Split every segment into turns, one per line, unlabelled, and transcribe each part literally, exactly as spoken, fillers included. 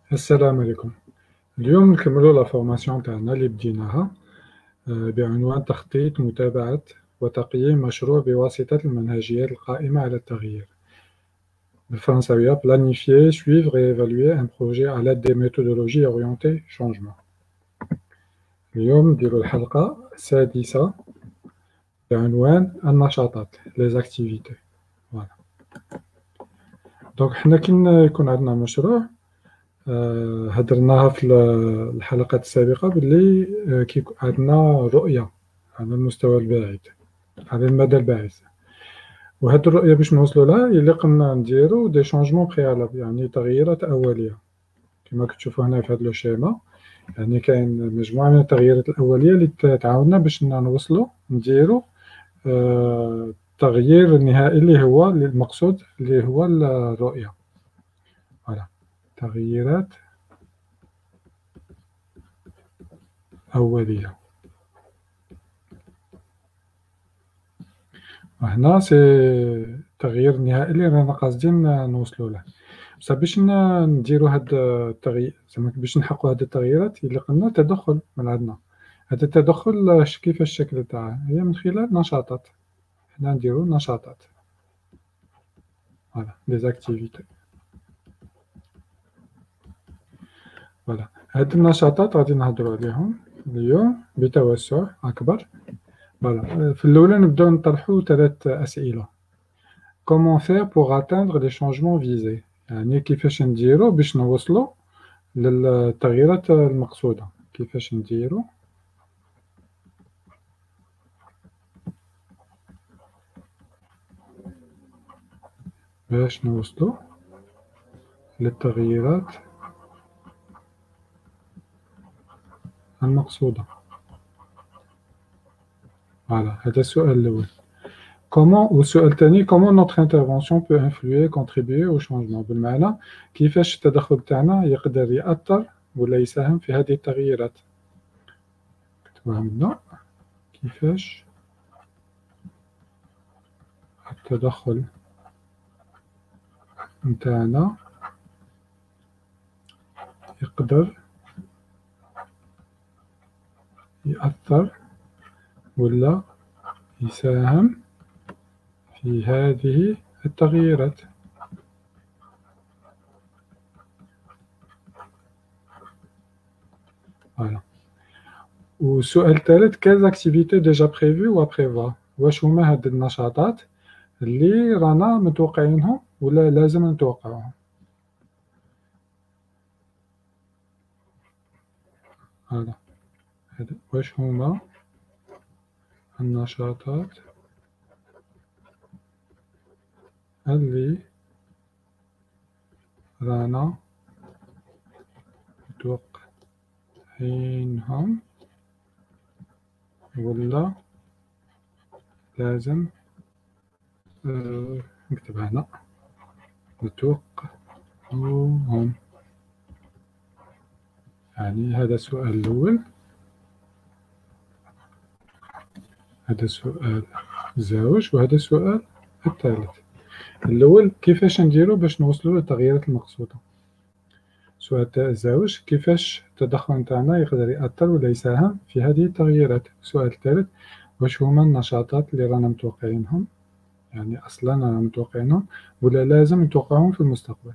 السلام عليكم. اليوم نكملوا لا فورماسيون تاعنا اللي بديناها آه، بعنوان تخطيط متابعة وتقييم مشروع بواسطة المنهجيات القائمة على التغيير. بالفرنساوية planifier, suivre et évaluer un projet à l'aide des méthodologies orientées changement. اليوم نديروا الحلقة السادسة بعنوان النشاطات les activités. Voilà. دونك حنا كي يكون عندنا مشروع آه، هدرناها في الحلقات السابقة باللي آه، كي عندنا رؤية على المستوى البعيد على المدى البعيد، وهاد الرؤية باش نوصلوا لها يليقنا نديرو دي شونجمون بريالابل، يعني تغييرات أولية كما كتشوفوا هنا في هاد لو شيما. يعني كاين مجموعة من التغييرات الأولية اللي تعاوننا باش نوصلوا نديرو آه، التغيير النهائي اللي هو المقصود اللي هو الرؤية. فوالا تغييرات أولية. هنا سي التغيير النهائي اللي رانا قاصدين نوصلوا له. بصح باش نديرو هاد التغيير زعما باش نحققوا هاد التغييرات يلقنا تدخل من عندنا. هذا التدخل كيفاش الشكل تاعه؟ هي من خلال نشاطات. حنا نديرو نشاطات، فوالا لي زاكتيفيتي. فوالا هاد النشاطات غادي نهضروا عليهم اليوم بتوسع أكبر. فوالا في الأولى نبداو نطرحوا ثلاث أسئلة. Comment faire pour atteindre les changements visés؟ يعني كيفاش نديرو باش نوصلوا للتغييرات المقصودة. كيفاش نديرو باش نوصلوا للتغييرات المقصودة. فوالا هذا السؤال الأول. Comment والسؤال الثاني comment notre intervention peut influer contribuer au changement، بالمعنى كيفاش التدخل تاعنا يقدر يأثر ولا يساهم في هذه التغييرات. كتبوها هنا كيفاش التدخل نتاعنا يقدر يأثر ولا يساهم في هذه التغييرات. Voilà. والسؤال الثالث quelles activités déjà prévues ou à prévoir، واش هما هاد النشاطات اللي رانا متوقعينهم ولا لازم نتوقعوهم. هذا هذا واش هما النشاطات اللي رانا متوقعينهم ولا لازم أه نكتبها هنا نتوقعوهم. يعني هذا السؤال الأول. هذا السؤال زوج وهذا السؤال الثالث. الأول كيفاش نديرو باش نوصلوا للتغييرات المقصودة. السؤال تاع الزوج كيفاش التدخل نتاعنا يقدر يأثر ولا يساهم في هذه التغييرات. السؤال الثالث واش هما النشاطات اللي رانا متوقعينهم، يعني أصلا رانا متوقعينهم ولا لازم نتوقعهم في المستقبل.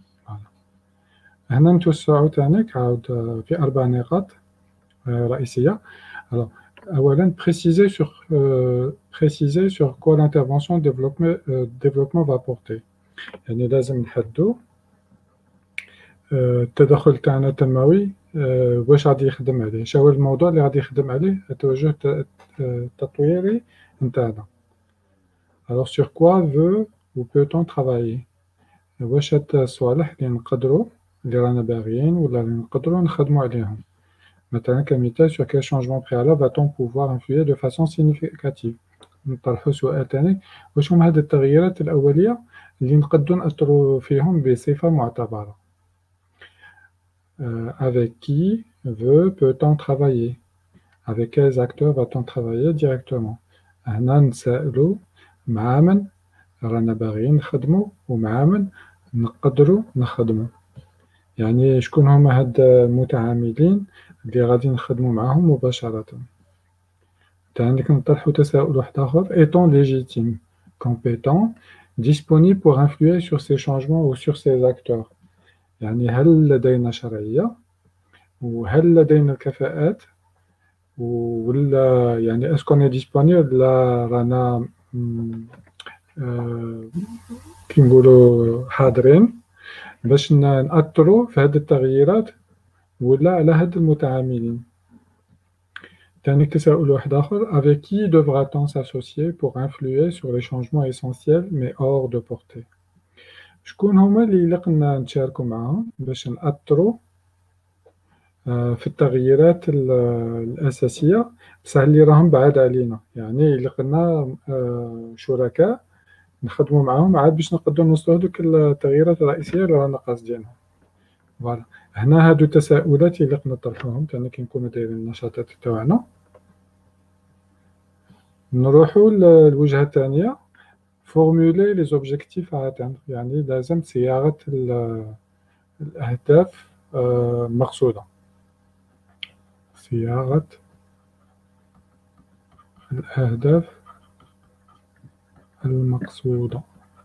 هنا نتوسعوا تاني عاود في أربع نقاط رئيسية. أولا préciser sur euh, préciser sur quoi l'intervention développement euh, développement va porter. يعني لازم نحددوا التدخل تاعنا التنموي واش غادي يخدم عليه، شنو هو الموضوع اللي غادي يخدم عليه التوجه التطويري نتاعنا. alors sur quoi veut ou peut-on travailler، واش هاد الصوالح اللي نقدروا اللي رانا باغيين ولا اللي نقدروا نخدموا عليهم. مثلا كمثال sur quel changement préalable va-t-on pouvoir influer de façon significative. نطرحوا سؤال ثاني واش هما هاد التغييرات الأولية اللي نقدروا نأثروا فيهم بصفة معتبرة. Euh, avec qui veut peut-on travailler، avec quels acteurs va-t-on travailler directement. هنا نسألوا مع من رانا باغيين نخدموا ومع من نقدروا نخدموا. يعني شكون هما هاد المتعاملين اللي غادي نخدموا معاهم مباشرة. انت عندك نطرحوا تساؤل واحد آخر: étant légitime, compétent, disponible pour influer sur ces changements ou sur ces acteurs. يعني هل لدينا شرعية وهل لدينا الكفاءات ولا يعني اسكو est disponible لا رانا آه كي نقولوا حاضرين باش نأثروا في هذه التغييرات ولا على هاد المتعاملين. تاني تساؤل واحد آخر: avec qui devra-t-on s'associer pour influer sur les changements essentiels mais hors de portée. شكون هما اللي لقنا نتشاركوا معاهم باش نأثروا في التغييرات الأساسية بصح اللي راهم بعاد علينا، يعني لقنا شركاء نخدموا معاهم عاد باش نقدروا نوصلوا لديك التغييرات الرئيسية اللي رانا قاصدينها. فوالا هنا هادو التساؤلات اللي لقنا نطرحوهم تاني كي نكونوا دايرين النشاطات تاعنا. نروحوا للوجهة الثانية: formuler les objectifs à atteindre، يعني لازم صياغة الأهداف المقصودة. صياغة الأهداف المقصودة.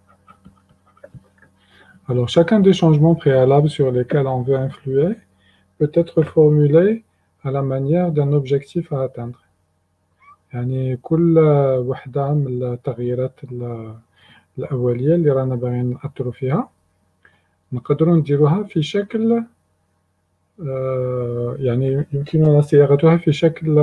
Alors, chacun des changements préalables sur lesquels on veut influer peut être formulé à la manière d'un objectif à atteindre. يعني كل وحدة من التغييرات الأولية اللي رانا باغيين نأثروا فيها نقدروا نديروها في شكل يعني يمكننا صياغتها في شكل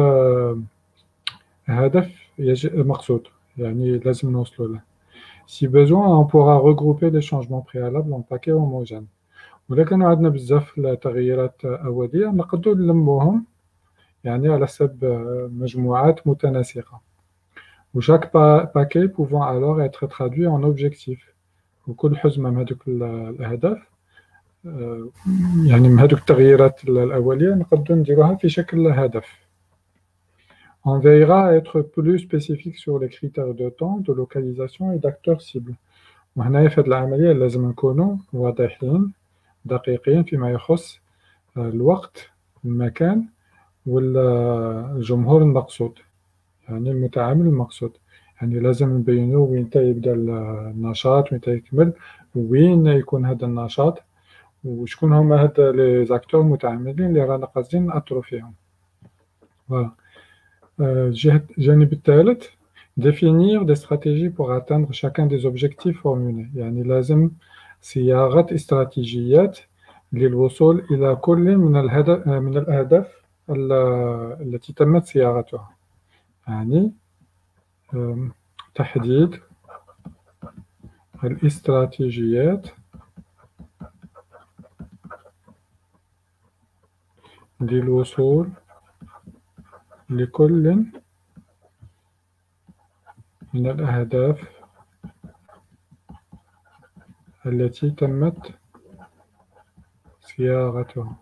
هدف مقصود، يعني لازم نوصلوا له. Si besoin, on pourra regrouper les changements préalables en paquets homogènes. ولا كانوا عندنا بزاف التغييرات أولية نقدروا نلموهم يعني على حسب مجموعات متناسقة. وchaque paquet pouvant alors être traduit en objectif. وكل حزمة من هذوك الأهداف يعني من هذوك التغييرات الأولية نقدروا نديروها في شكل هدف. On veillera à être plus spécifique sur les critères de temps, de localisation et d'acteurs cibles. وهنا في هذه العملية لازم نكونوا واضحين دقيقين فيما يخص الوقت، المكان والجمهور المقصود، يعني المتعامل المقصود. يعني لازم نبينوا وين يبدأ النشاط، وين يكمل، وين يكون هذا النشاط، وشكون هما هاد لي زاكتور المتعاملين اللي رانا قاصدين نأثروا فيهم. فوالا. الجانب الثالث: définir des stratégies pour atteindre chacun des objectifs formulés. يعني لازم صياغة استراتيجيات للوصول إلى كل من الهدف من الأهداف التي تمت صياغتها. يعني تحديد الاستراتيجيات للوصول لكل من الأهداف التي تمت صياغتها.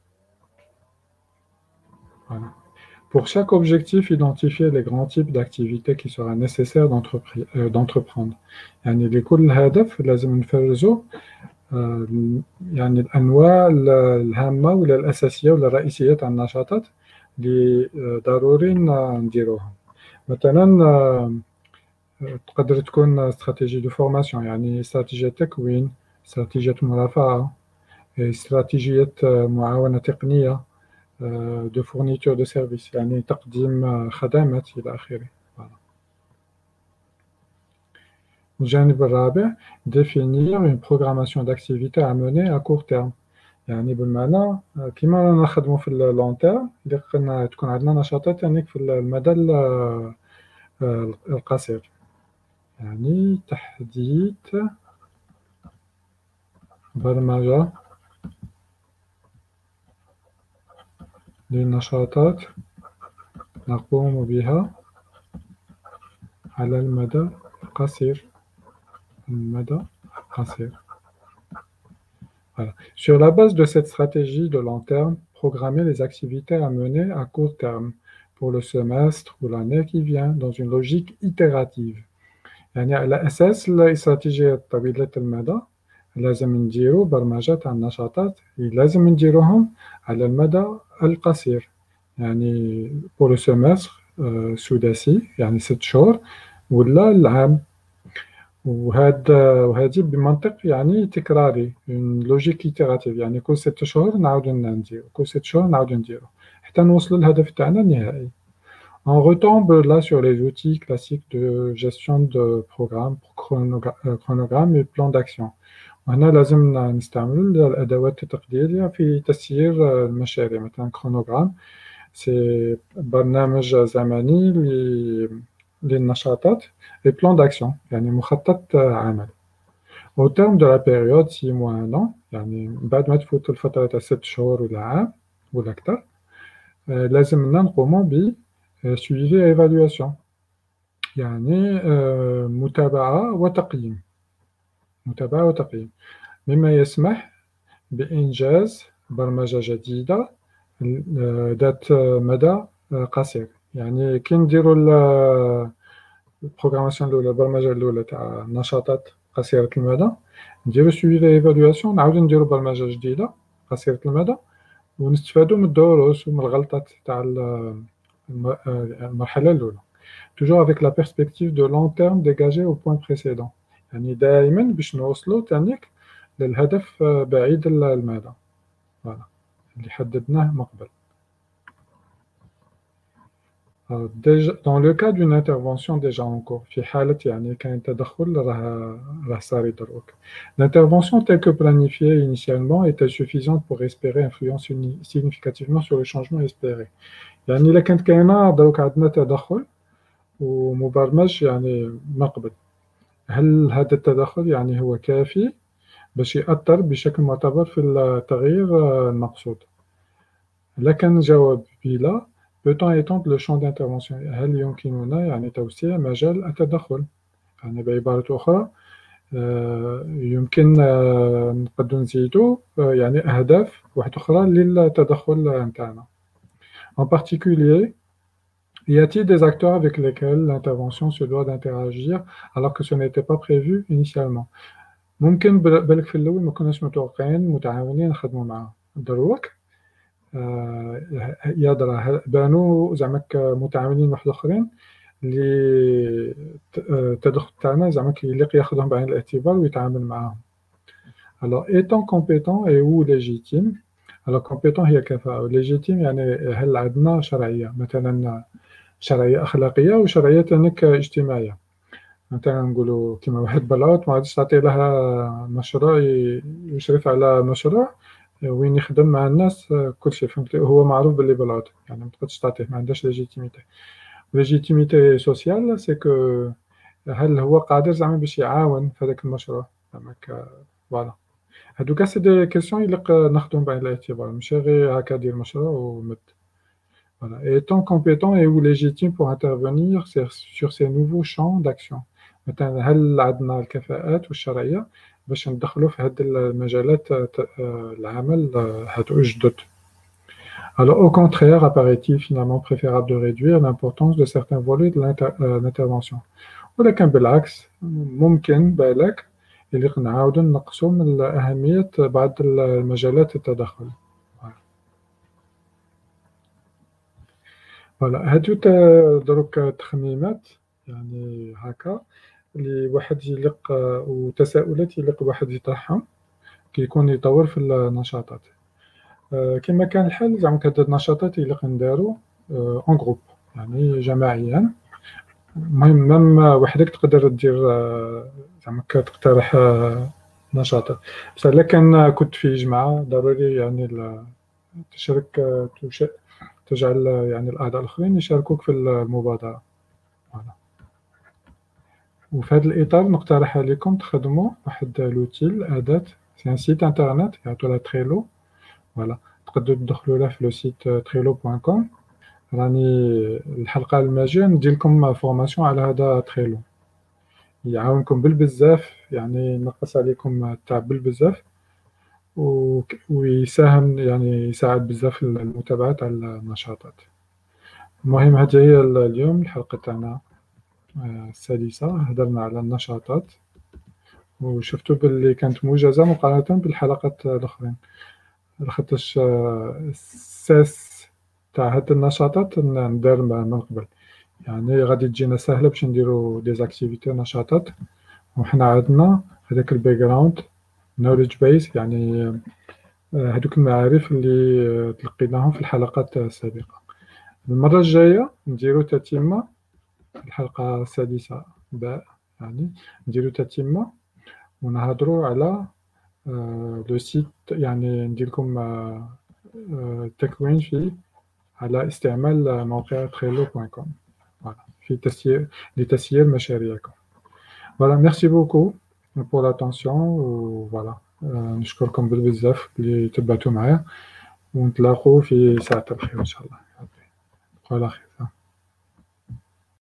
Voilà. Pour chaque objectif, identifier les grands types d'activités qui sera nécessaire d'entreprendre. يعني لكل هدف لازم نفرزوا يعني الأنواع الهامة ولا الأساسية ولا الرئيسية تاع النشاطات اللي ضروري نديروها. مثلا تقدر تكون استراتيجية دو فورماسيون، يعني استراتيجية تكوين، استراتيجية مرافعة، استراتيجية معاونة تقنية، دو فورنيتور دو سيرفيس، يعني تقديم خدمات إلى آخره. الجانب الرابع: définir une programmation d'activité à mener à court terme. يعني بالمعنى كيما رانا نخدموا في اللون تيرم اللي قلنا تكون عندنا نشاطات يعني في المدى القصير، يعني تحديد برمجة للنشاطات نقوم بها على المدى القصير. المدى القصير. Voilà. Sur la base de cette stratégie de long terme, programmer les activités à mener à court terme pour le semestre ou l'année qui vient dans une logique itérative. يعني على أساس الاستراتيجية طويلة المدى لازم نديرو برمجة تاع النشاطات لازم نديروهم على المدى القصير، يعني pour le semestre آه، سداسي يعني ست شهور ولا العام. وهاد وهادي بمنطق يعني تكراري لوجيك إيتيراتيف، يعني كل ست شهور نعاودو نديرو، كل ست شهور نعاودو نديرو حتى نوصلو للهدف تاعنا النهائي. On retombe là sur les outils classiques de gestion de programme, chronogra- euh, chronogramme et plan d'action. وهنا لازم نستعمل الأدوات التقديرية في تسيير آه، المشاريع. مثلا كرونوغرام سي برنامج زمني ل- للنشاطات et plan d'action يعني مخطط آه، عمل. Au terme de la période six mois un an يعني بعد ما تفوت الفترة تاع ست شهور ولا عام ولا أكثر آه، لازمنا نقوموا ب آه، suivi et évaluation يعني آه، متابعة وتقييم، متابعة وتقييم مما يسمح بإنجاز برمجة جديدة آه، ذات مدى آه، قصير. يعني كي نديرو ال- البروغراماسيون الأولى، البرمجة الأولى تاع نشاطات قصيرة المدى، نديرو سويفي ايفالواسيون، نعاودو نديرو برمجة جديدة قصيرة المدى، ونستفادو من الدروس ومن الغلطات تاع ال- الم- آه، المرحلة الأولى. toujours avec la perspective de long terme dégagée au point précédent. يعني دائما باش نوصلو تانيك للهدف آه، بعيد المدى، voilà اللي حددناه من قبل. آه، déjà- dans le cas d'une intervention déjà en cours في حالة يعني كان تدخل راه راه صاري دروك. L'intervention telle que planifiée initialement est suffisante pour espérer influence uni- significativement sur le changement espéré. يعني إلا كانت كاينة دروك عندنا تدخل ومبرمج يعني من قبل، هل هذا التدخل يعني هو كافي باش يأثر بشكل معتبر في التغيير آه، المقصود؟ لكن الجواب بلا. peut-on étendre le champ d'intervention؟ هل يمكننا يعني توسيع مجال التدخل؟ يعني بعبارة أخرى آه، يمكن آه، نقدر نزيدو آه، يعني أهداف واحدة أخرى للتدخل نتاعنا. En particulier, y a-t-il des acteurs avec lesquels l'intervention se doit d'interagir alors que ce n'était pas prévu initialement؟ ممكن بل- بالك في الأول ما كناش متوقعين متعاونين نخدموا معاهم دروك آه، يدرى بانوا زعما متعاونين واحد اخرين اللي ت- آه، التدخل تاعنا زعما كيليق ياخذهم بعين الاعتبار ويتعامل معاهم. alors étant compétent et ou légitime. alors compétent هي كفاءة، légitime يعني هل عندنا شرعية، مثلا شرعية أخلاقية وشرعية تانيك اجتماعية. مثلا نقولوا كيما واحد بلاوت ما غاديش تعطي لها مشروع ي- يشرف على مشروع وين يخدم مع الناس آه، كل شيء فهمت، هو معروف باللي بلاوت يعني ما تقدرش تعطيه، ما عندهاش ليجيتيميتي. ليجيتيميتي سوسيال سي كو هل هو قادر زعما باش يعاون في هذاك المشروع زعما ك- فوالا. هادوكا سي دي كيسيون يليق ناخدهم بعين الاعتبار، ماشي غير هكا دير مشروع ومد. Voilà. Et étant compétent et ou légitime pour intervenir sur, sur ces nouveaux champs d'action. مثلا هل عندنا الكفاءات والشرعية باش ندخلوا في هذه المجالات آه، آه، العمل آه، هادو جدد. Alors au contraire, apparaît-il finalement préférable de réduire l'importance de certains volets de l'inter- euh, l'intervention. ولكن بالعكس ممكن بالك اللي نعاودوا نقصوا من أهمية بعض المجالات التدخل. فوالا هادو تا- دروك تخميمات يعني هكا اللي واحد يلق وتساؤلات يلق واحد يطرحهم كيكون يطور في النشاطات. آه، كما كان الحال زعما هاد النشاطات يلق ندارو اون جروب يعني جماعيا. المهم ميم وحدك تقدر دير آه، زعما تقترح آه، نشاطات، بصح إلا كان كنت في جماعة ضروري يعني ال- تشارك آه، تش- تجعل آه، يعني الأعضاء الآخرين يشاركوك في المبادرة. فوالا. وفي هذا الإطار نقترح عليكم تخدموا واحد لوتيل الأداة، سي ان سيت انترنت يعطولها تريلو. فوالا تقدروا تدخلوا له في لو سيت تريلو بوان كوم. راني الحلقة الماجية ندير لكم فورماسيون على هذا تريلو، يعاونكم بالبزاف يعني ينقص عليكم التعب بالبزاف وك- ويساهم يعني يساعد بزاف في المتابعة على النشاطات. المهم هذه هي اليوم الحلقة تاعنا آه، السادسة، هدرنا على النشاطات وشفتوا باللي كانت موجزة مقارنة بالحلقات الآخرين، لخاطرش الساس تاع هاد النشاطات ندار من قبل، يعني غادي تجينا ساهلة باش نديرو دي زاكتيفيتي نشاطات وحنا عندنا هذاك الباك جراوند نوليدج بيس، يعني هذوك المعارف اللي تلقيناهم في الحلقات السابقة. المرة الجاية نديرو تتمة في الحلقة السادسة باء، يعني نديرو تتمة ونهضروا على لو سيت، يعني نديرلكم تكوين فيه على استعمال موقع تريلو دوت كوم في تسيير لتسيير مشاريعكم. فوالا ميرسي بوكو بور لاتونسيون، و فوالا نشكركم بزاف اللي تبعتوا معايا، ونتلاقوا في ساعة الخير إن شاء الله. على خير.